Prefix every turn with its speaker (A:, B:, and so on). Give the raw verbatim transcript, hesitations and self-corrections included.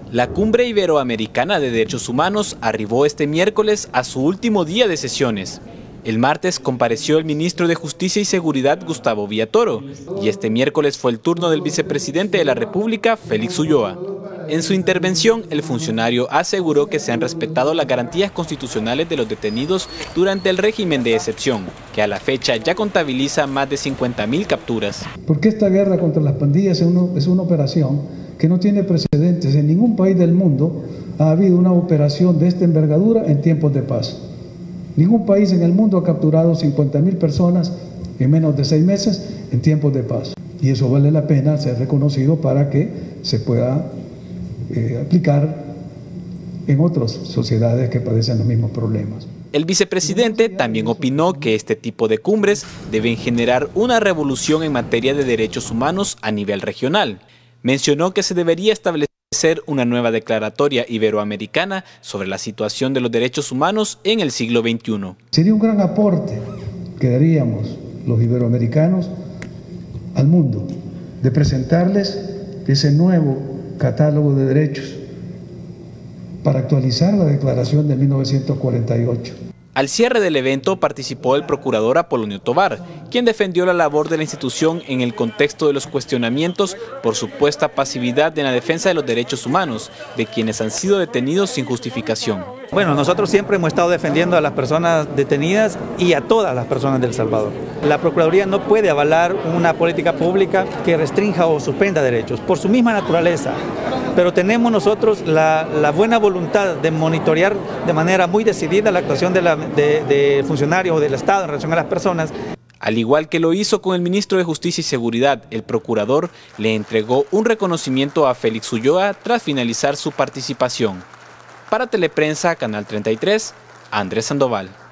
A: La Cumbre Iberoamericana de Derechos Humanos arribó este miércoles a su último día de sesiones. El martes compareció el ministro de Justicia y Seguridad, Gustavo Villatoro, y este miércoles fue el turno del vicepresidente de la República, Félix Ulloa. En su intervención, el funcionario aseguró que se han respetado las garantías constitucionales de los detenidos durante el régimen de excepción, que a la fecha ya contabiliza más de cincuenta mil capturas.
B: Porque esta guerra contra las pandillas es una, es una operación que no tiene precedentes. En ningún país del mundo ha habido una operación de esta envergadura en tiempos de paz. Ningún país en el mundo ha capturado cincuenta mil personas en menos de seis meses en tiempos de paz. Y eso vale la pena ser reconocido para que se pueda eh, aplicar en otras sociedades que padecen los mismos problemas.
A: El vicepresidente también opinó que este tipo de cumbres deben generar una revolución en materia de derechos humanos a nivel regional. Mencionó que se debería establecer una nueva declaratoria iberoamericana sobre la situación de los derechos humanos en el siglo veintiuno.
B: Sería un gran aporte que daríamos los iberoamericanos al mundo, de presentarles ese nuevo catálogo de derechos para actualizar la declaración de mil novecientos cuarenta y ocho.
A: Al cierre del evento participó el procurador Apolonio Tovar, quien defendió la labor de la institución en el contexto de los cuestionamientos por supuesta pasividad en la defensa de los derechos humanos de quienes han sido detenidos sin justificación.
C: Bueno, nosotros siempre hemos estado defendiendo a las personas detenidas y a todas las personas de El Salvador. La Procuraduría no puede avalar una política pública que restrinja o suspenda derechos por su misma naturaleza, pero tenemos nosotros la, la buena voluntad de monitorear de manera muy decidida la actuación de, la, de, de funcionarios o del Estado en relación a las personas.
A: Al igual que lo hizo con el ministro de Justicia y Seguridad, el procurador le entregó un reconocimiento a Félix Ulloa tras finalizar su participación. Para Teleprensa, Canal treinta y tres, Andrés Sandoval.